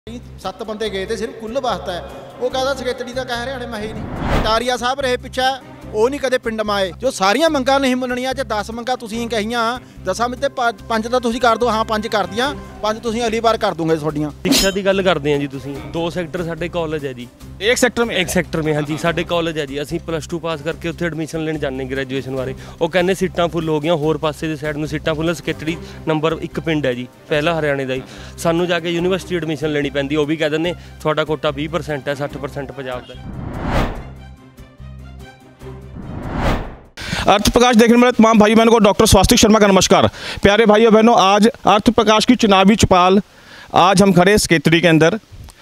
7 ਬੰਦੇ ਗਏ ਤੇ ਸਿਰਫ ਕੁੱਲ ਵਾਸਤਾ ਹੈ। ਉਹ ਕਹਿੰਦਾ ਸਕੇਤੜੀ ਦਾ ਕਹਿ ਹਰਿਆਣੇ ਮੈਂ ਹੀ ਨਹੀਂ। ਟਾਰੀਆ ਸਾਹਿਬ ਰਹੇ ਪਿੱਛੇ ਉਹ ਨਹੀਂ ਕਦੇ ਪਿੰਡ ਮਾਏ। ਜੋ ਸਾਰੀਆਂ ਮੰਗਾਂ ਨਹੀਂ ਮੰਨਣੀਆਂ, ਜੇ 10 ਮੰਗਾਂ ਤੁਸੀਂ ਕਹੀਆਂ 10 ਵਿੱਚ 5 ਤਾਂ ਤੁਸੀਂ ਕਰ ਦਿਓ। ਹਾਂ 5 ਕਰਦੀਆਂ, 5 ਤੁਸੀਂ ਅਗਲੀ ਵਾਰ ਕਰ ਦੂੰਗੇ ਤੁਹਾਡੀਆਂ। शिक्षा की गल करते हैं जी। तुसीं 2 सैक्टर साडे कॉलेज है जी। एक सैक्टर में हाँ जी साडे कॉलेज है जी। असीं +2 पास करके उत्थे एडमिशन लेने जाने ग्रैजुएशन बारे। वो कहने सीटां फुल हो गई, होर पासे दी साइड नूं सीटां फुल। सकैतड़ी नंबर 1 पिंड है जी, पहला हरियाणे दा जी। सानूं जाके यूनीवर्सिटी एडमिशन लेनी पैंदी, वो भी कह दिंदे तुहाडा कोटा 20% है, 60% पंजाब दा। अर्थ प्रकाश देखने वाले तमाम भाई बहनों को डॉक्टर स्वास्तिक शर्मा का नमस्कार। प्यारे भाइयों बहनों, आज अर्थ प्रकाश की चुनावी चौपाल, आज हम खड़े सकैतड़ी के अंदर।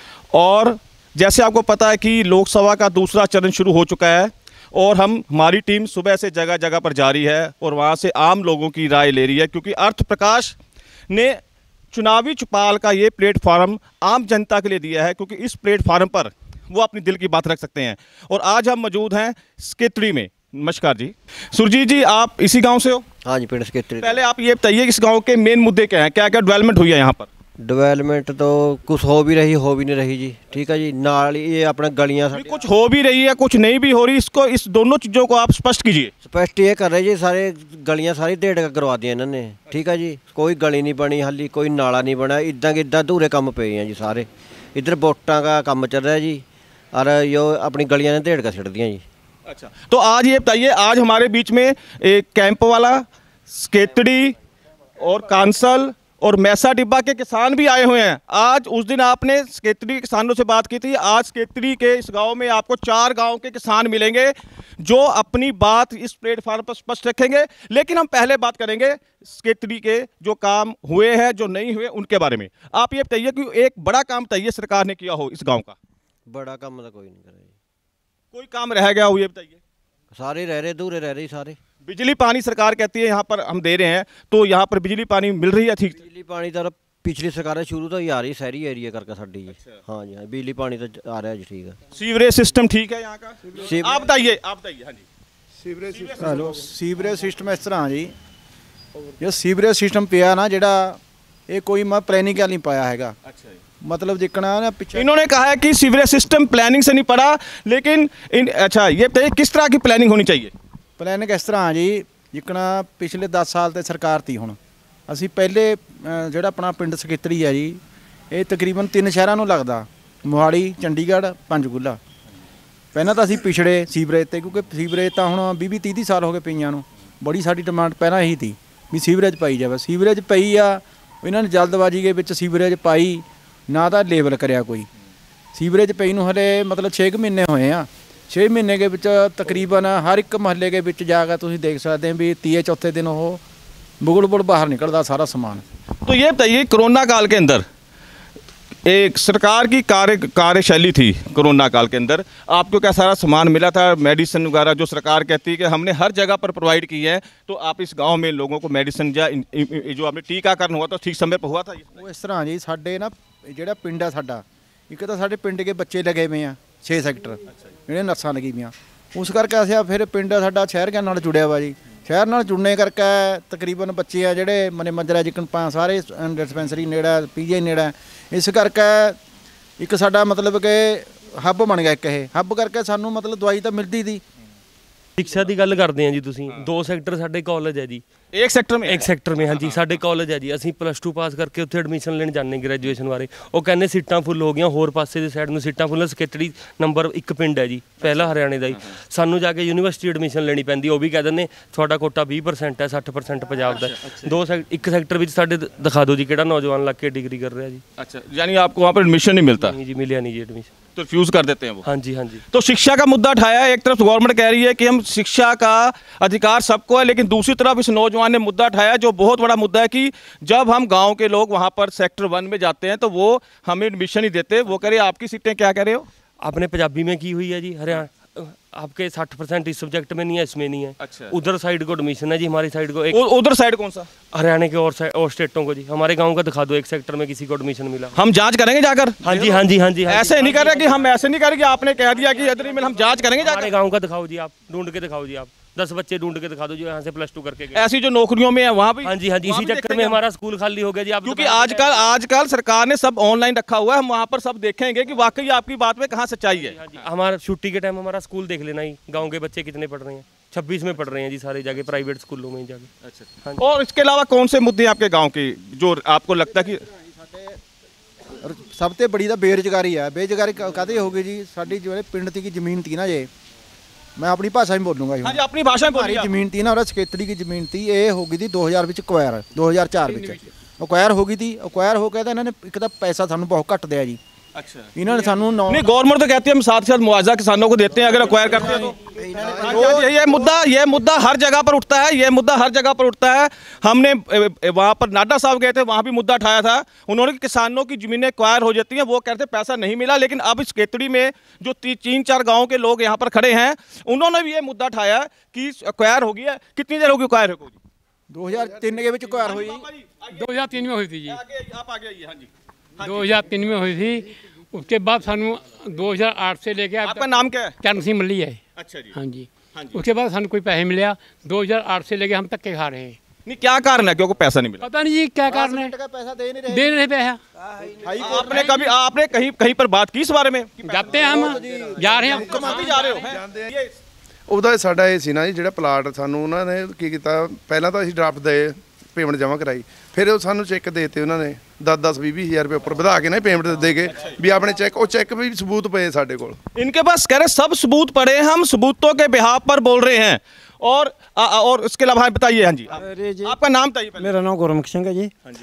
और जैसे आपको पता है कि लोकसभा का दूसरा चरण शुरू हो चुका है और हमारी टीम सुबह से जगह जगह पर जा रही है और वहाँ से आम लोगों की राय ले रही है, क्योंकि अर्थ प्रकाश ने चुनावी चौपाल का ये प्लेटफार्म आम जनता के लिए दिया है, क्योंकि इस प्लेटफार्म पर वो अपनी दिल की बात रख सकते हैं। और आज हम मौजूद हैं सकैतड़ी में। नमस्कार जी। सुरजीत जी, आप इसी गांव से हो? हाँ जी, पिंड सकैतड़ी। पहले आप ये बताइए इस गांव के मेन मुद्दे क्या हैं, क्या क्या डेवलपमेंट हुई है यहाँ पर? डेवलपमेंट तो कुछ हो भी रही, हो भी नहीं रही जी। ठीक है जी। नाल ये अपना गलियाँ कुछ हो भी रही है, कुछ नहीं भी हो रही। इसको, इस दोनों चीज़ों को आप स्पष्ट कीजिए। स्पष्ट ये कर रहे जी, सारे गलियाँ सारी डेढ़ का करवा दिया इन्होंने। ठीक है जी। कोई गली नहीं बनी हाली, कोई नाला नहीं बना, इदा के इदा अधूरे काम पे हैं जी सारे। इधर वोटां का काम चल रहा है जी, और यो अपनी गलियाँ ने डेढ़ का छिड़ दिया जी। अच्छा, तो आज ये बताइए, आज हमारे बीच में एक कैंप वाला, सकैतड़ी और कांसल और मैसा डिब्बा के किसान भी आए हुए हैं। आज उस दिन आपने सकैतड़ी के किसानों से बात की थी, आज सकैतड़ी के इस गांव में आपको 4 गांव के किसान मिलेंगे जो अपनी बात इस प्लेटफार्म पर स्पष्ट रखेंगे। लेकिन हम पहले बात करेंगे सकैतड़ी के जो काम हुए हैं, जो नहीं हुए, उनके बारे में। आप ये बताइए कि एक बड़ा काम बताइए सरकार ने किया हो इस गाँव का। बड़ा काम तो कोई नहीं करे, कोई काम रह गया हो ये बताइए। सारे रह रहे, अधूरे रह रहे सारे। बिजली पानी सरकार कहती है यहाँ पर हम दे रहे हैं, तो यहाँ पर बिजली पानी मिल रही है ठीक? बिजली पानी तो पिछली सरकार शुरू तो ही आ रही, शहरी एरिया करके साडी जी। हाँ जी, हाँ बिजली पानी तो आ रहा है जी। ठीक है। सीवरेज सिस्टम ठीक है यहाँ का? आप बताइए, आप बताइए। हाँ जी। ਸੀਵਰੇਜ ਸਿਸਟਮ ਇਸ ਤਰ੍ਹਾਂ ਜੀ, ਜੋ ਸੀਵਰੇਜ ਸਿਸਟਮ ਪਿਆ ਨਾ ਜਿਹੜਾ, ਇਹ ਕੋਈ ਮੈਂ ਪਲੈਨਿੰਗ ਨਹੀਂ ਪਾਇਆ ਹੈਗਾ। अच्छा, मतलब जिकना ना पीछे इन्होंने कहा है कि सीवरेज सिस्टम प्लानिंग से नहीं पड़ा, लेकिन अच्छा ये बताइए किस तरह की प्लानिंग होनी चाहिए? प्लानिंग इस तरह जी, जिकना पिछले 10 साल ਤੇ ਸਰਕਾਰ ਤੀ। ਹੁਣ ਅਸੀਂ ਪਹਿਲੇ ਜਿਹੜਾ ਆਪਣਾ ਪਿੰਡ ਸਕੈਤੜੀ ਹੈ ਜੀ, ਇਹ ਤਕਰੀਬਨ 3 ਸ਼ਹਿਰਾਂ ਨੂੰ ਲੱਗਦਾ, ਮੋਹਾਲੀ, ਚੰਡੀਗੜ੍ਹ, ਪੰਚਕੂਲਾ। ਪਹਿਲਾਂ ਤਾਂ ਅਸੀਂ ਪਿਛੜੇ ਸੀਵਰੇਜ ਤੇ, ਕਿਉਂਕਿ ਸੀਵਰੇਜ ਤਾਂ ਹੁਣ 20-30 ਸਾਲ ਹੋ ਗਏ ਪਈਆਂ ਨੂੰ। ਬੜੀ ਸਾਡੀ ਡਿਮਾਂਡ ਪਹਿਲਾਂ ਇਹੀ ਤੀ ਵੀ ਸੀਵਰੇਜ ਪਾਈ ਜਾਵੇ। ਸੀਵਰੇਜ ਪਈ ਆ, ਇਹਨਾਂ ਨੇ ਜਲਦਬਾਜ਼ੀ ਦੇ ਵਿੱਚ ਸੀਵਰੇਜ ਪਾਈ ना तो लेवल करिया कोई। सीवरेज पई नूं हले मतलब 6 महीने होए आ। 6 महीने के विच तकरीबन हर एक महल्ले के विच जाकर तुसीं देख सकते हैं भी 3-4 दिन वो बुगड़ बाहर निकलता सारा सामान। तो ये बताइए, कोरोना काल के अंदर एक सरकार की कार्यशैली थी, कोरोना काल के अंदर आपको क्या सारा सामान मिला था, मेडिसिन वगैरह जो सरकार कहती है कि हमने हर जगह पर प्रोवाइड की है, तो आप इस गांव में लोगों को मेडिसिन या जो आपने टीकाकरण हुआ तो ठीक समय पर हुआ था? वो इस तरह जी, साडे ना ਜਿਹੜਾ ਪਿੰਡ ਆ ਸਾਡਾ, ਇੱਕ ਤਾਂ ਸਾਡੇ ਪਿੰਡ ਕੇ ਬੱਚੇ ਲੱਗੇ ਹੋਏ ਆ 6 ਸੈਕਟਰ ਜਿਹੜੇ ਨਰਸਾਂ ਲੱਗੀ ਪਈਆਂ। ਉਸ ਕਰਕੇ ਅਸੀਂ ਫਿਰ ਪਿੰਡ ਸਾਡਾ ਸ਼ਹਿਰ ਕੇ ਨਾਲ ਜੁੜਿਆ ਵਾ ਜੀ। ਸ਼ਹਿਰ ਨਾਲ ਜੁੜਨੇ ਕਰਕੇ ਤਕਰੀਬਨ ਬੱਚੇ ਆ ਜਿਹੜੇ ਮਨੇ ਮੰਜਰਾ ਜਿਕਣ ਸਾਰੇ ਡਿਸਪੈਂਸਰੀ ਨੇੜਾ, ਪੀਜੀ ਨੇੜਾ। ਇਸ ਕਰਕੇ ਇੱਕ ਸਾਡਾ ਮਤਲਬ ਕਿ ਹੱਬ ਬਣ ਗਿਆ। ਇੱਕ ਇਹ ਹੱਬ ਕਰਕੇ ਸਾਨੂੰ ਮਤਲਬ ਦਵਾਈ ਤਾਂ ਮਿਲਦੀ ਸੀ। शिक्षा की गल करते हैं जी। तुसीं 2 सैक्टर साडे कॉलेज है जी। एक सैक्टर में? हाँ जी साडे कॉलेज है जी। असीं +2 पास करके उत्थे एडमिशन लेने जाने ग्रैजुएशन बारे। वो कहने सीटां फुल हो गई, होर पासे दी साइड नूं सीटां फुल। सकैतड़ी नंबर 1 पिंड है जी, पहला हरियाणे दा जी। सानूं जाके यूनीवर्सिटी एडमिशन लेनी पैंदी, वो भी कह दिंदे तुहाडा कोटा 20% है, 60% पंजाब दा। 1 सैक्टर विच साडे दिखा दो जी किहड़ा नौजवान लग के डिग्री कर रहा है जी। अच्छा, यानी आपको वहाँ पर एडमिशन नहीं मिलता? नहीं जी, मिलिया नहीं जी एडमिशन, तो रिफ्यूज़ कर देते हैं वो? हाँ जी, हाँ जी। तो शिक्षा का मुद्दा उठाया। एक तरफ गवर्नमेंट कह रही है कि हम शिक्षा का अधिकार सबको है, लेकिन दूसरी तरफ इस नौजवान ने मुद्दा उठाया जो बहुत बड़ा मुद्दा है कि जब हम गांव के लोग वहां पर सेक्टर 1 में जाते हैं तो वो हमें एडमिशन नहीं देते। वो कह रहे आपकी सीटें क्या कह रहे हो? आपने पंजाबी में की हुई है जी, हरियाणा आपके 60% इस सब्जेक्ट में नहीं है, इसमें नहीं है। अच्छा। उधर साइड को एडमिशन है जी, हमारी साइड को उधर साइड कौन सा? हरियाणा के और स्टेटों को जी। हमारे गांव का दिखा दो, 1 सेक्टर में किसी को एडमिशन मिला। हम जांच करेंगे जाकर? हाँ जी, हाँ जी, हाँ जी। ऐसे नहीं कर रहे कि हम ऐसे नहीं कर रहे कि आपने कह दिया कि इधर ही में हम जांच करेंगे जाकर। हमारे गांव का दिखाओ जी, आप ढूंढ के दिखाओ जी, आप 10 बच्चे ढूंढ के दिखा दो जो यहाँ से +2 करके गए। ऐसी जो नौकरियों में है वहाँ भी? हाँ जी, इसी चक्कर में हमारा स्कूल खाली हो गया जी। आप क्योंकि आजकल सरकार ने सब ऑनलाइन रखा हुआ है, हम वहाँ पर सब देखेंगे कि वाकई आपकी बात में कहाँ सच्चाई है। हमारा छुट्टी के टाइम हमारा स्कूल देख लेना ही, गाँव के बच्चे कितने पढ़ रहे हैं, 26 में पढ़ रहे हैं जी सारे जाके प्राइवेट स्कूलों में जाके। अच्छा। और इसके अलावा कौन से मुद्दे आपके गाँव के जो आपको लगता है कि? ਸਭ ਤੋਂ ਬੜੀ ਤਾਂ ਬੇਰੁਜ਼ਗਾਰੀ ਆ। ਬੇਰੁਜ਼ਗਾਰੀ ਕਾਹਦੇ ਹੋ ਗਈ ਜੀ? ਸਾਡੀ ਜਿਹੜੇ ਪਿੰਡ ਦੀ ਜ਼ਮੀਨ ਤੀ ਨਾ ਜੇ, ਮੈਂ ਆਪਣੀ ਭਾਸ਼ਾ ਵਿੱਚ ਬੋਲੂੰਗਾ ਜੀ। हाँ जी, अपनी भाषा में हमारी बोलिए। ਜ਼ਮੀਨ ਤੀ ਨਾ, ਉਹਦਾ ਸਕੇਤੜੀ ਦੀ ਜ਼ਮੀਨ ਤੀ, ਇਹ ਹੋ ਗਈ ਤੀ 2000 ਵਿੱਚ ਅਕਵਾਇਰ, 2004 ਵਿੱਚ ਅਕਵਾਇਰ ਹੋ ਗਈ ਤੀ। ਅਕਵਾਇਰ ਹੋ ਕੇ ਤਾਂ ਇਹਨਾਂ ਨੇ ਇੱਕ ਤਾਂ ਪੈਸਾ ਸਾਨੂੰ ਬਹੁਤ ਘੱਟ ਦਿਆ ਜੀ। अच्छा। ਇਹਨਾਂ ਨੇ ਸਾਨੂੰ नहीं, गवर्नमेंट तो कहती है हम साथ साथ मुआवजा किसानों को देते हैं अगर अक्वायर करते हैं तो। ये मुद्दा हर जगह पर उठता है, ये मुद्दा हर जगह पर उठता है। हमने वहाँ पर नाडा साहब गए थे, वहाँ भी मुद्दा उठाया था उन्होंने कि किसानों की ज़मीनें अक्वायर हो जाती हैं, वो कहते हैं पैसा नहीं मिला। लेकिन अब इस खेतड़ी में जो 3-4 गाँव के लोग यहाँ पर खड़े हैं, उन्होंने भी ये मुद्दा उठाया कि अक्वायर हो गया। कितनी देर होगी अक्वायर हो? 2003 के ਵਿੱਚ ਅਕਵਾਇਰ ਹੋਈ। 2003 में हुई थी जी। आप आगे आइए। हाँ जी। 2003 में हुई थी। उसके बाद सानू 2008 से लेके आपका नाम क्या है? चरण सिंह मल्ली है। अच्छा जी। हाँ जी। उसके बाद सानू कोई पैसे मिले 2008 से लेके हम धक्के खा रहे हैं। नहीं, क्या कारण है क्योंकि पैसा नहीं मिला? पता नहीं जी क्या कारण है, पैसा दे नहीं दे नहीं रहे पैसा। आपने कहीं पर बात की इस बारे में? जाते हैं हम, जा रहे हैं। मुख्यमंत्री जा रहे हो? ਉਹਦਾ ਸਾਡਾ ਇਹ ਸੀ ਨਾ ਜੀ, ਜਿਹੜਾ ਪਲਾਟ ਸਾਨੂੰ ਉਹਨਾਂ ਨੇ ਕੀ ਕੀਤਾ, ਪਹਿਲਾਂ ਤਾਂ ਅਸੀਂ ਡਰਾਫਟ ਦੇ ਪੇਮੈਂਟ ਜਮ੍ਹਾਂ ਕਰਾਈ, ਫਿਰ ਉਹ ਸਾਨੂੰ ਚੈੱਕ ਦੇ ਦਿੱਤੇ ਉਹਨਾਂ ਨੇ 10-20 ਹਜ਼ਾਰ ਰੁਪਏ ਉੱਪਰ ਵਧਾ ਕੇ ਨਾ ਪੇਮੈਂਟ ਦੇ ਕੇ ਵੀ ਆਪਣੇ ਚੈੱਕ, ਉਹ ਚੈੱਕ ਵੀ सबूत पे ਸਾਡੇ ਕੋਲ। इनके पास कह रहे सब सबूत पड़े हैं, हम सबूतों के बिहाफ पर बोल रहे हैं। और इसके अलावा बताइए। हाँ जी, आपका नाम बताइए पहले। मेरा नाम गुरमुख सिंह है जी।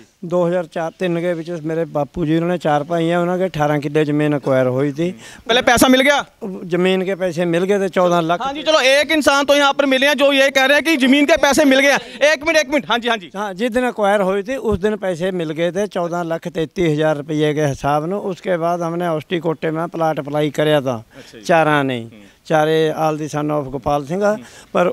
2004-3 के ਵਿੱਚ मेरे बापू जी उन्होंने 4 भाई हैं, उन्होंने 18 किले जमीन अक्वायर हुई थी। पहले पैसा मिल गया? जमीन के पैसे मिल गए थे 14 लाख। हाँ जी, चलो एक इंसान तो यहाँ पर मिले हैं जो ये कह रहे हैं कि जमीन के पैसे मिल गए। एक मिनट। हाँ जी। हाँ, जिस दिन अक्वायर हुई थी उस दिन पैसे मिल गए थे 14,33,000 रुपये के हिसाब में। उसके बाद हमने औष्टी कोटे में प्लाट अप्लाई कराया था चारा नहीं, चारे आल दी सन ऑफ गोपाल सिंह, पर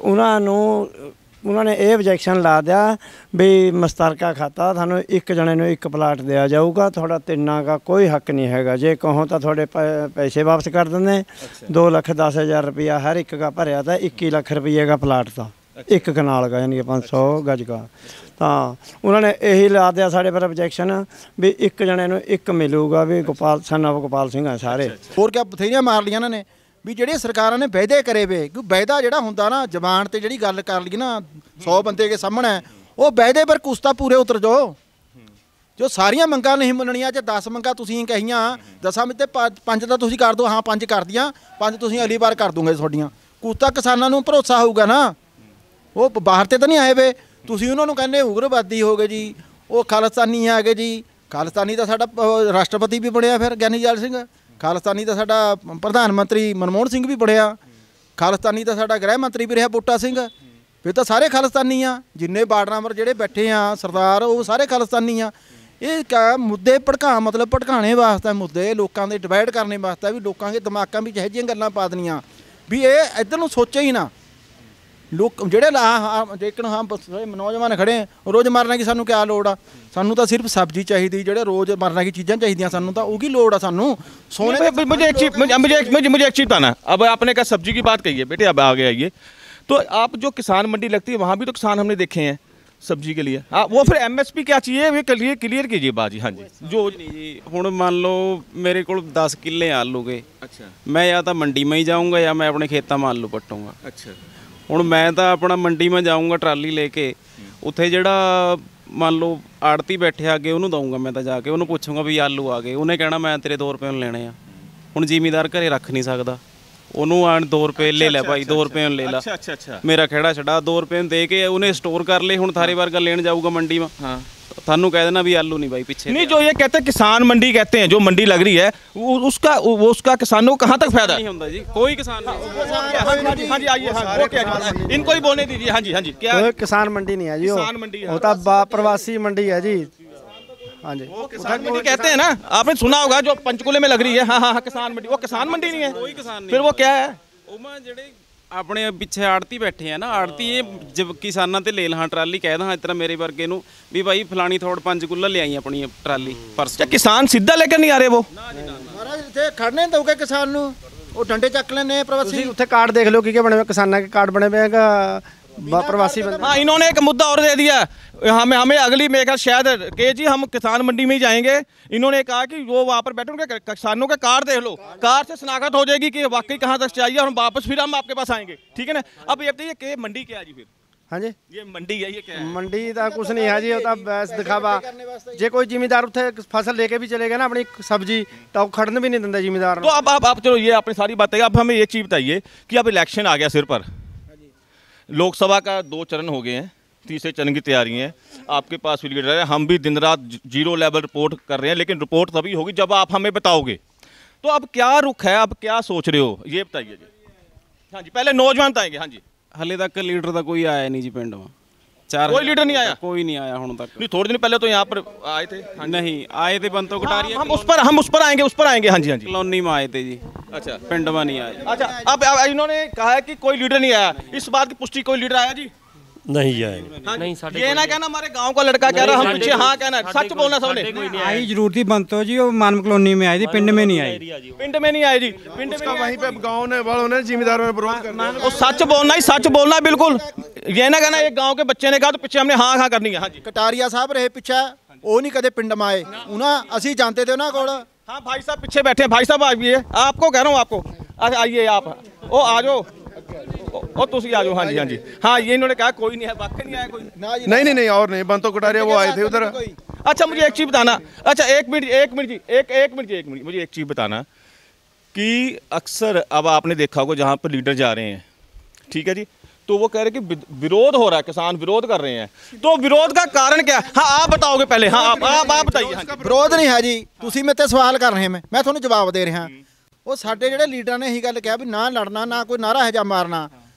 उन्होंने ये ऑब्जेक्शन ला दिया भी मुश्तरका खाता थानू एक जने नू एक प्लाट दिया जाऊगा, थोड़ा तिन्ना का कोई हक नहीं हैगा, जे कहो तो थोड़े पैसे वापस कर देंगे। 2,10,000 रुपया हर एक का भरया था, 21 लाख रुपये का प्लाट था, एक कनाल का, यानी कि 500 गज का। तो उन्होंने यही ला दिया साढ़े पर ऑब्जेक्शन भी एक जने नू एक मिलूगा, भी गोपाल सन ऑफ गोपाल सिंह है सारे। ਹੋਰ ਕਿਆ ਬਥੇਰੀਆਂ ਮਾਰ ਲੀਆਂ ਇਹਨਾਂ ਨੇ ਵੀ ਜਿਹੜੀਆਂ ਸਰਕਾਰਾਂ ਨੇ ਵਾਅਦੇ ਕਰੇ ਵੇ। ਕਿਉਂ ਵਾਅਦਾ ਜਿਹੜਾ ਹੁੰਦਾ ਨਾ, ਜ਼ਬਾਨ ਤੇ ਜਿਹੜੀ ਗੱਲ ਕਰ ਲਈ ਨਾ 100 ਬੰਦੇ ਦੇ ਸਾਹਮਣੇ, ਉਹ ਵਾਅਦੇ ਪਰ ਕੁਛ ਤਾਂ ਪੂਰੇ ਉਤਰ ਜਾਓ। ਜੋ ਸਾਰੀਆਂ ਮੰਗਾਂ ਨਹੀਂ ਮੰਨਣੀਆਂ, ਜੇ 10 ਮੰਗਾਂ ਤੁਸੀਂ ਕਹੀਆਂ, 10 ਵਿੱਚ ਤੇ 5 ਤਾਂ ਤੁਸੀਂ ਕਰ ਦਿਓ। ਹਾਂ 5 ਕਰ ਦੀਆਂ, 5 ਤੁਸੀਂ ਅਗਲੀ ਵਾਰ ਕਰ ਦੂੰਗੇ ਤੁਹਾਡੀਆਂ। ਕੁਛ ਤਾਂ ਕਿਸਾਨਾਂ ਨੂੰ ਭਰੋਸਾ ਹੋਊਗਾ ਨਾ, ਉਹ ਬਾਹਰ ਤੇ ਤਾਂ ਨਹੀਂ ਆਏ ਵੇ। ਤੁਸੀਂ ਉਹਨਾਂ ਨੂੰ ਕਹਿੰਦੇ ਉਗਰਵਾਦੀ ਹੋ ਗਏ ਜੀ, ਉਹ ਖਾਲਿਸਤਾਨੀ ਆ ਗਏ ਜੀ। ਖਾਲਿਸਤਾਨੀ ਤਾਂ ਸਾਡਾ ਰਾਸ਼ਟਰਪਤੀ ਵੀ ਬਣਿਆ ਫਿਰ ਗਿਆਨੀ ਜੈਲ ਸਿੰਘ, ਖਾਲਿਸਤਾਨੀ ਤਾਂ ਸਾਡਾ ਪ੍ਰਧਾਨ ਮੰਤਰੀ ਮਨਮੋਹਨ ਸਿੰਘ ਵੀ ਬਣਿਆ, ਖਾਲਿਸਤਾਨੀ ਤਾਂ ਸਾਡਾ ਗ੍ਰਹਿ ਮੰਤਰੀ ਵੀ ਰਿਹਾ ਬੂਟਾ ਸਿੰਘ। ਫਿਰ ਤਾਂ ਸਾਰੇ ਖਾਲਿਸਤਾਨੀ ਆ, ਜਿੰਨੇ ਬਾਰਡਰਾਂ ਜਿਹੜੇ ਬੈਠੇ ਆ ਸਰਦਾਰ, ਉਹ ਸਾਰੇ ਖਾਲਿਸਤਾਨੀ ਆ। ਇਹ ਕਿਆ ਮੁੱਦੇ ਭੜਕਾਣੇ ਵਾਸਤੇ, ਮੁੱਦੇ ਲੋਕਾਂ ਦੇ ਡਿਵਾਈਡ ਕਰਨੇ ਵਾਸਤੇ, ਵੀ ਲੋਕਾਂ ਦੇ ਦਿਮਾਗਾਂ ਵਿੱਚ ਇਹੋ ਜਿਹੀਆਂ ਗੱਲਾਂ ਪਾ ਦੇਣੀਆਂ ਵੀ ਇਹ ਇੱਧਰ ਨੂੰ ਸੋਚੇ ਹੀ ਨਾ। ਲੋਕ ਜਿਹੜੇ ਜੇਕਰ ਹਾਂ ਨੌਜਵਾਨ ਖੜੇ ਰੋਜ਼ ਮਰਨਾ ਕੀ ਸਾਨੂੰ ਕਿਆ ਲੋੜ ਆ? ਸਾਨੂੰ ਤਾਂ सिर्फ सब्जी चाहिए, ਜਿਹੜੇ रोज मरना की चीज़ां चाहिए, ਸਾਨੂੰ ਤਾਂ ਉਹकी लोड़ आ। ਸਾਨੂੰ सोने मुझे एक चीज़ बताना। अब आपने कहा सब्जी की बात कही है बेटे, अब आगे आइए। तो आप जो किसान मंडी लगती है वहाँ भी तो किसान हमने देखे हैं सब्जी के लिए। हाँ, वो फिर MSP क्या चाहिए वे क्लियर कीजिए बात जी। हाँ जी, जो जी ਹੁਣ ਮੰਨ ਲਓ ਮੇਰੇ ਕੋਲ 10 ਕਿੱਲੇ ਆਲੂ ਗਏ। अच्छा। ਮੈਂ ਜਾਂ ਤਾਂ ਮੰਡੀ में ही जाऊँगा या मैं अपने खेतों में आलू पट्टूँगा। अच्छा। ਹੁਣ ਮੈਂ ਤਾਂ ਆਪਣਾ ਮੰਡੀ में जाऊँगा ट्राली लेके, ਉੱਥੇ ਜਿਹੜਾ ਮੰਨ ਲਓ ਆੜਤੀ ਬੈਠੇ ਅੱਗੇ ਉਹਨੂੰ ਦਊਂਗਾ, ਮੈਂ ਤਾਂ ਜਾ ਕੇ ਉਹਨੂੰ ਪੁੱਛੂੰਗਾ ਵੀ ਆਲੂ ਆ ਗਏ, ਉਹਨੇ ਕਹਿਣਾ ਮੈਂ ਤੇਰੇ 2 ਰੁਪਏ ਨੂੰ ਲੈਣੇ ਆ। ਹੁਣ ਜ਼ਿਮੀਦਾਰ ਘਰੇ ਰੱਖ ਨਹੀਂ ਸਕਦਾ, ਉਹਨੂੰ ਆਣ 2 ਰੁਪਏ ਲੈ ਲੈ ਭਾਈ, 2 ਰੁਪਏ ਨੂੰ ਲੈ ਲਾ। अच्छा। ਮੇਰਾ ਖੇੜਾ ਛੜਾ 2 ਰੁਪਏ ਨੂੰ ਦੇ ਕੇ ਉਹਨੇ स्टोर कर ले। ਹੁਣ थारे वर्गा लेन जाऊँगा मंडी में। हाँ, थानू कह देना भी आलू नहीं भाई पीछे नहीं। जो ये कहते हैं किसान मंडी कहते हैं, जो मंडी लग रही है उसका किसानों को कहाँ तक फायदा नहीं होता जी? कोई किसान नहीं। हाँ जी आइए। हाँ, वो क्या इनको ही बोलने दीजिए। हाँ जी क्या? किसान मंडी नहीं है जी, किसान मंडी वो तो प्रवासी मंडी है जी। हाँ जी, वो किसान मंडी कहते हैं ना, आपने सुना होगा जो पंचकुले में लग रही है। हाँ, किसान मंडी। वो किसान मंडी नहीं है, कोई किसान नहीं। फिर वो क्या है? ਜਿਹੜੇ ਆਪਣੇ ਪਿੱਛੇ ਆੜਤੀ ਬੈਠੇ ਆ ਨਾ, ਆੜਤੀ ਇਹ ਕਿਸਾਨਾਂ ਤੇ ਲੈ ਲਾਂ ਟਰਾਲੀ, ਕਹਿ ਦਾਂ ਇਸ ਤਰ੍ਹਾਂ ਮੇਰੇ ਵਰਗੇ ਨੂੰ ਵੀ ਭਾਈ ਫਲਾਣੀ ਥੋੜ 5 ਕੁੱਲਾ ਲਿਆਈ ਆਪਣੀ ਟਰਾਲੀ ਪਰਸ। किसान सीधा लेकर नहीं आ रहे वो? ਮਹਾਰਾਜ ਇੱਥੇ ਖੜਨੇ ਦਊਗੇ ਕਿਸਾਨ ਨੂੰ, ਉਹ ਡੰਡੇ ਚੱਕ ਲੈਣੇ प्रवासी। ਤੁਸੀਂ ਉੱਥੇ ਕਾਰਡ ਦੇਖ ਲਓ ਕੀ बने हुए किसाना के कार्ड बने हुए हैं प्रवासी बंदे। हाँ, इन्होंने एक मुद्दा और दे दिया हमें अगली मेरे ख्याल शायद कि जी हम किसान मंडी में ही जाएंगे। इन्होंने कहा कि वो वहाँ पर बैठे उनके किसानों के कार्ड देख लो, कार्ड से शनाख्त हो जाएगी कि वाकई कहाँ तक चाहिए और वापस फिर हम आपके पास आएंगे। ठीक है ना। अब ये बताइए कि मंडी क्या है जी फिर? हाँ जी, ये मंडी है, ये क्या है? मंडी का कुछ नहीं है जी, वो बस दिखावा। जे कोई जिमीदार उत्थे फसल लेके भी चलेगा ना अपनी सब्जी तो खड़न भी नहीं देता जिमीदार। तो अब चलो ये आपने सारी बातें, अब हमें एक चीज़ बताइए कि अब इलेक्शन आ गया सिर पर, लोकसभा का 2 चरण हो गए हैं, तीसरे चरण की तैयारी है, आपके पास भी लीडर है, हम भी दिन रात 0 लेवल रिपोर्ट कर रहे हैं, लेकिन रिपोर्ट तभी होगी जब आप हमें बताओगे। तो अब क्या रुख है, अब क्या सोच रहे हो, ये बताइए जी। हाँ जी, पहले नौजवान बताएंगे। हाँ जी, ਹਲੇ ਤੱਕ ਲੀਡਰ ਦਾ ਕੋਈ ਆਇਆ ਨਹੀਂ ਜੀ ਪਿੰਡ में। 4 कोई लीडर नहीं आया? ਕੋਈ ਨਹੀਂ ਆਇਆ ਹੁਣ ਤੱਕ। नहीं, थोड़े दिन पहले तो यहाँ पर आए थे। नहीं आए थे बंतो कटारिया हम उस पर उस पर आएंगे। हाँ जी, हाँ जी। कॉलोनी में आए थे जी, अच्छा, पिंड में नहीं आए। अच्छा, अब इन्होंने कहा है कि कोई लीडर नहीं आया, इस बात की पुष्टि कोई लीडर आया जी? नहीं जाए। हाँ, नहीं, साढ़े ये ना कहना हमारे गांव का लड़का कह रहा हम पीछे हाँ कहना, सच बोलना सबने। आई जरूर थी बंतो जी, वो मानव कॉलोनी में आई थी, पिंड में नहीं आई। पिंड में नहीं आए जी, पिंड में वहीं पे गाँव ने वालों ने जिम्मेदारों ने विरोध करना। वो सच बोलना ही, सच बोलना बिल्कुल। ये ना कहना एक गांव के बच्चे ने कहा तो पीछे हमने हाँ करनी है। हाँ जी, कटारिया साहब रहे पिछा, वो नहीं कदे पिंड में आए, उन्हें असी जानते थे उन्होंने कोल। हाँ भाई साहब पीछे बैठे हैं, भाई साहब आइए, आपको कह रहा हूँ आपको, आइए आप, ओ आ जाओ, ओ तुसी आ जाओ। हाँ जी, हाँ जी, हाँ ये इन्होंने कहा कोई नहीं है, वाकई नहीं आया कोई। नहीं और नहीं, बंतो कटारिया वो आए थे उधर। अच्छा मुझे एक चीज़ बताना, अच्छा एक मिनट जी, मुझे एक चीज़ बताना कि अक्सर अब आपने देखा होगा जहाँ पर लीडर जा रहे हैं, ठीक है जी, तो वो कह रहे हैं कि विरोध हो रहा है, किसान विरोध कर रहे हैं, तो विरोध का कारण क्या है? हाँ आप बताओगे पहले। हाँ आप बताइए। हाँ ਵਿਰੋਧ ਨਹੀਂ ਹੈ ਜੀ, ਤੁਸੀਂ ਮੇਰੇ ਤੇ ਸਵਾਲ ਕਰ ਰਹੇ ਮੈਂ ਤੁਹਾਨੂੰ ਜਵਾਬ ਦੇ ਰਿਹਾ। ਉਹ ਸਾਡੇ ਜਿਹੜੇ ਲੀਡਰਾਂ ਨੇ ਇਹੀ ਗੱਲ ਕਿਹਾ ਵੀ ਨਾ ਲੜਨਾ, ਨਾ ਕੋਈ ਨਾਰਾ ਹਜਾ ਮਾਰਨਾ।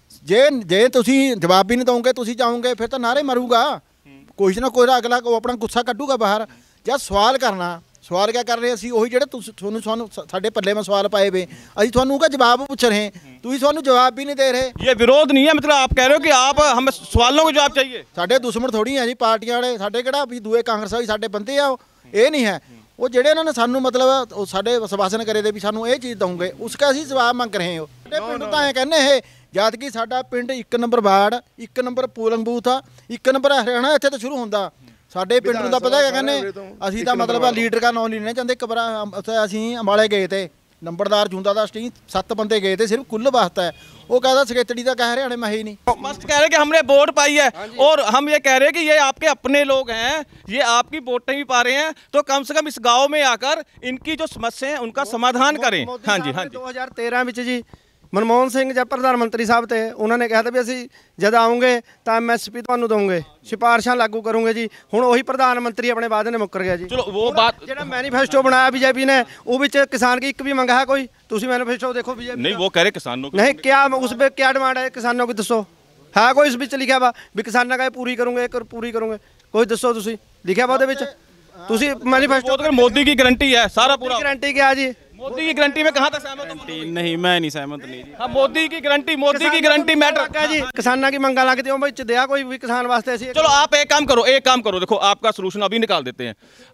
ਜੇ ਤੁਸੀਂ ਜਵਾਬ ਵੀ ਨਹੀਂ ਦੋਗੇ, ਤੁਸੀਂ ਜਾਓਗੇ ਫਿਰ ਤਾਂ ਨਾਰੇ ਮਾਰੂਗਾ ਕੋਈ ਨਾ ਕੋਈ, ਅਗਲਾ ਉਹ ਆਪਣਾ ਗੁੱਸਾ ਕੱਢੂਗਾ ਬਾਹਰ। ਜਾਂ ਸਵਾਲ ਕਰਨਾ, ਸਵਾਲ ਕਿਆ ਕਰ ਰਹੇ ਅਸੀਂ ਉਹੀ ਜਿਹੜੇ ਤੁਹਾਨੂੰ ਸਾਡੇ ਪੱਲੇ में ਸਵਾਲ ਪਾਏ ਵੇ, ਅਸੀਂ ਤੁਹਾਨੂੰ ਉਹਦਾ ਜਵਾਬ ਪੁੱਛ ਰਹੇ, ਤੁਸੀਂ ਸਾਨੂੰ ਜਵਾਬ भी नहीं दे रहे। ये विरोध नहीं है, मतलब आप कह रहे हो कि आप हमें सवालों के जवाब चाहिए। ਸਾਡੇ ਦੁਸ਼ਮਣ ਥੋੜੀ ਹੈ ਜੀ ਪਾਰਟੀਆਂ ਵਾਲੇ, ਸਾਡੇ ਕਿਹੜਾ ਵੀ ਦੂਏ ਕਾਂਗਰਸ ਵਾਲੇ ਸਾਡੇ ਬੰਦੇ ਆ, ਇਹ ਨਹੀਂ ਹੈ। ਉਹ ਜਿਹੜੇ ਇਹਨਾਂ ਨੇ ਸਾਨੂੰ ਮਤਲਬ ਉਹ ਸਾਡੇ ਸਵਾਸਨ ਕਰੇ ਦੇ ਵੀ ਸਾਨੂੰ ਇਹ ਚੀਜ਼ ਦਊਂਗੇ, ਉਸਕਾ ਅਸੀਂ ਜਵਾਬ ਮੰਗ ਰਹੇ ਹਾਂ। ਸਾਡੇ ਪਿੰਡ ਤਾਂ ਐਂ ਕਹਿੰਦੇ ਇਹ, ਜਦ ਕਿ ਸਾਡਾ ਪਿੰਡ 1 number ward, 1 number polling booth ਆ, 1 ਨੰਬਰ ਹਰਿਆਣਾ ਇੱਥੇ ਤੋਂ ਸ਼ੁਰੂ ਹੁੰਦਾ। ਸਾਡੇ ਪਿੰਡ ਨੂੰ ਤਾਂ ਪਤਾ ਹੈ ਕਹਿੰਦੇ ਅਸੀਂ ਤਾਂ ਮਤਲਬ ਲੀਡਰ ਦਾ ਨਾਂ ਨਹੀਂ ਲੈਣਾ ਚਾਹੁੰਦੇ। ਇੱਕ ਵਾਰ ਅਸੀਂ ਅੰਬਾਲੇ ਗਏ ਤੇ ਨੰਬਰਦਾਰ ਜੁੰਦਾ ਦਾ ਸਟੀਂ 7 ਬੰਦੇ ਗਏ थे सिर्फ कुल वास्ता है, वो कहता सेक्रेटरी का कह रहे मैं ही नहीं। मस्त कह रहे कि हमने वोट पाई है और हम ये कह रहे हैं कि ये आपके अपने लोग हैं, ये आपकी वोट नहीं पा रहे हैं, तो कम से कम इस गांव में आकर इनकी जो समस्या है उनका समाधान करें। हाँ जी, हाँ जी। 2013 ਵਿੱਚ ਜੀ ਮਨਮੋਹਨ ਸਿੰਘ ਜਦ ਪ੍ਰਧਾਨ ਮੰਤਰੀ ਸਾਹਿਬ ਤੇ ਉਹਨਾਂ ਨੇ ਕਿਹਾ ਤਾਂ ਵੀ ਅਸੀਂ ਜਦ ਆਉਂਗੇ ਤਾਂ MSP ਤੁਹਾਨੂੰ ਦਵਾਂਗੇ, ਸਿਫਾਰਸ਼ਾਂ ਲਾਗੂ ਕਰੂੰਗੇ ਜੀ। ਹੁਣ ਉਹੀ ਪ੍ਰਧਾਨ ਮੰਤਰੀ ਆਪਣੇ ਵਾਅਦੇ ਨੇ ਮੁੱਕਰ ਗਿਆ ਜੀ। ਚਲੋ ਉਹ ਬਾਤ, ਜਿਹੜਾ ਮੈਨੀਫੈਸਟੋ ਬਣਾਇਆ बीजेपी ਨੇ ਉਹ ਵਿੱਚ किसान की एक भी मंगा है कोई? ਤੁਸੀਂ मैनिफेस्टो देखो बीजेपी नहीं, वो कह रहे किसानों की नहीं, क्या उस पर क्या डिमांड है किसानों की? दसो है कोई इस ਵਿੱਚ ਲਿਖਿਆ ਵਾ ਵੀ ਕਿਸਾਨਾਂ का पूरी करूँगे, पूरी करूँगे? कोई दसो ਤੁਸੀਂ ਲਿਖਿਆ ਵਾ ਉਹਦੇ ਵਿੱਚ? ਤੁਸੀਂ मैनिफेस्टो मोदी की गारंटी है सारा पूरा। गारंटी क्या जी? मोदी की गारंटी में कहाँ तक सहमत हो? नहीं मैं नहीं सहमत नहीं जी। हाँ, मोदी की गारंटी मैटर है जी। किसानों की मंगा लगती है भाई दिया कोई भी किसान वास्ते ऐसी? चलो आप एक काम करो, देखो आपका सलूशन अभी निकाल देते हैं।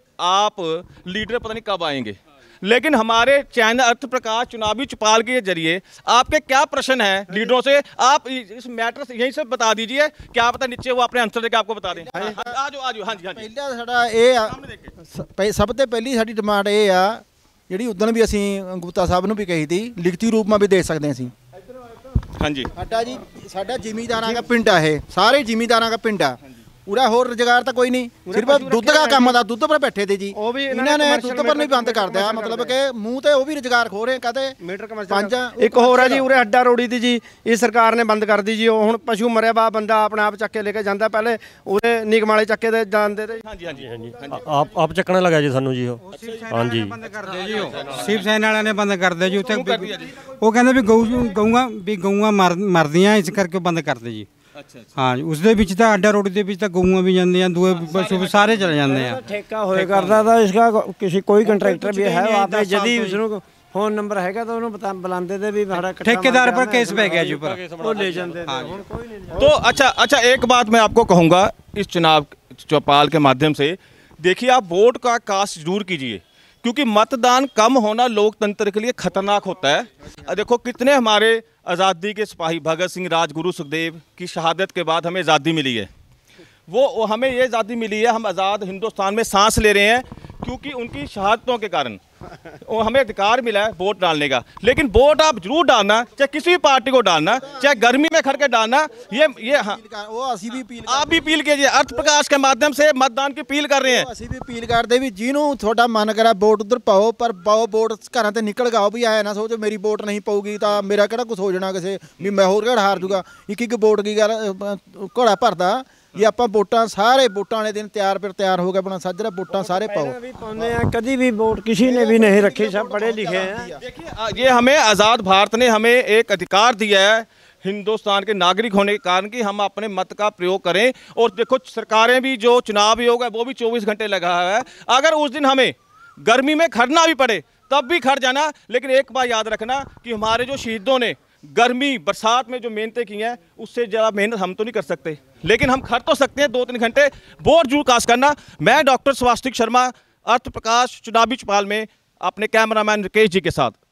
आप लीडर पता नहीं कब आएंगे, लेकिन हमारे चैनल अर्थ प्रकाश चुनावी चौपाल के जरिए आपके क्या प्रश्न है लीडरों से, आप इस मैटर से यहीं से बता दीजिए। क्या पता नीचे वो अपने आंसर देके आपको बता दें। आ जाओ। हाँ जी। ਪਹਿਲਾ ਸਾਡਾ ਇਹ ਆ, ਸਭ ਤੋਂ ਪਹਿਲੀ ਸਾਡੀ ਡਿਮਾਂਡ ਇਹ ਆ ਜਿਹੜੀ ਉਦੋਂ ਵੀ ਅਸੀਂ ਗੁਪਤਾ ਸਾਹਿਬ ਨੂੰ ਵੀ ਕਹੀ ਤੀ, ਲਿਖਤੀ ਰੂਪ में भी ਦੇ ਸਕਦੇ ਅਸੀਂ। हाँ जी। ਸਾਡਾ ਜ਼ਿਮੀਂਦਾਰਾਂ ਦਾ ਪਿੰਡ ਆ, ਇਹ ਸਾਰੇ ਜ਼ਿਮੀਂਦਾਰਾਂ ਦਾ ਪਿੰਡ ਆ। पूरा होर रोजगार तो कोई नहीं, सिर्फ दुध का काम था, दुध पर बैठे थे जी। इन्होंने दुध पर नहीं बंद कर दिया, मतलब कि मुंह ते वो भी रोजगार खो रहे कहते मीटर कमर्शियल। एक होर है जी उरे अड्डा रोड़ी थी जी, ये सरकार ने बंद कर दी जी। हुण पशु मरिया बा बंदा अपने आप चक के लेके जाता, पहले उरे निगम वाले चक्के दे जानते थे। हाँ जी। आप चकने लगा जी सानू जी। हाँ जी, शिव सैना वाले ने बंद कर दिया जी। उत्थे वो कहंदे भी गਊਆਂ मरदियां इस करके बंद कर दे जी। हाँ, उसके ਵਿੱਚ ਤਾਂ ਅੱਡਾ ਰੋਡ ਦੇ ਵਿੱਚ ਤਾਂ ਗਊਆਂ भी ਜਾਂਦੀਆਂ, ਦੂਏ ਪਸ਼ੂ ਸਾਰੇ ਚਲੇ ਜਾਂਦੇ ਆ। ठेका होए करता था इसका, किसी कोई कंट्रैक्टर भी है आपने यदि उसको फोन नंबर हैगा तो उन्होंने बुलाते थे भी हमारा ठेकेदार पर केस पै गया जी, पर वो ले जाते थे। तो अच्छा एक बात मैं आपको कहूँगा इस चुनाव चौपाल के माध्यम से, देखिए आप वोट का कास्ट जरूर कीजिए, क्योंकि मतदान कम होना लोकतंत्र के लिए खतरनाक होता है। देखो कितने हमारे आज़ादी के सिपाही भगत सिंह, राजगुरु सुखदेव की शहादत के बाद हमें आज़ादी मिली है। वो हमें ये आज़ादी मिली है, हम आज़ाद हिंदुस्तान में सांस ले रहे हैं क्योंकि उनकी शहादतों के कारण वो हमें अधिकार मिला है वोट डालने का। लेकिन वोट आप जरूर डालना, चाहे किसी भी पार्टी को डालना, चाहे गर्मी में खड़ के डालना। ये हाँ, वो असी भी अपील आप भी अपील कीजिए, अर्थ प्रकाश के माध्यम से मतदान की अपील कर रहे हैं। ਅਸੀਂ ਵੀ ਅਪੀਲ ਕਰਦੇ ਵੀ ਜਿਹਨੂੰ ਤੁਹਾਡਾ ਮਨ ਕਰਾ ਵੋਟ ਉਧਰ ਪਾਓ, ਪਰ ਪਾਓ ਵੋਟ ਘਰਾਂ ਤੇ ਨਿਕਲ ਗਾਓ ਵੀ ਆਏ ਨਾ ਸੋਚੋ ਮੇਰੀ ਵੋਟ ਨਹੀਂ ਪਊਗੀ ਤਾਂ ਮੇਰਾ ਕਿਹੜਾ ਕੁਝ ਹੋ ਜਾਣਾ ਕਿਸੇ ਵੀ ਮੈਂ ਹੋਰ ਕਿਹੜਾ ਹਾਰ ਜੂਗਾ। ਇੱਕ ਵੋਟ ਕੀ ਗੱਲ ਘੋੜਾ ਭਰਦਾ ਜੇ ਆਪਾਂ ਵੋਟਾਂ ਸਾਰੇ ਵੋਟਾਂ ਵਾਲੇ दिन ਤਿਆਰ ਹੋ ਗਿਆ ਆਪਣਾ ਸਾਜਰਾ ਵੋਟਾਂ ਸਾਰੇ ਪਾਓ। भी पाने हैं, कभी भी वोट किसी ने भी नहीं रखी, सब पढ़े लिखे हैं। देखिए ये हमें आज़ाद भारत ने हमें एक अधिकार दिया है हिंदुस्तान के नागरिक होने के कारण कि हम अपने मत का प्रयोग करें। और देखो सरकारें भी जो चुनाव योग है वो भी 24 घंटे लगा है। अगर उस दिन हमें गर्मी में खड़ना भी पड़े तब भी खड़ जाना, लेकिन एक बात याद रखना कि हमारे जो शहीदों ने गर्मी बरसात में जो मेहनतें की हैं उससे ज़्यादा मेहनत हम तो नहीं कर सकते, लेकिन हम खड़ तो सकते हैं 2-3 घंटे। वोट जरूर कास्ट करना। मैं डॉक्टर स्वास्तिक शर्मा, अर्थ प्रकाश, चुनावी चौपाल में अपने कैमरामैन रिकेश जी के साथ।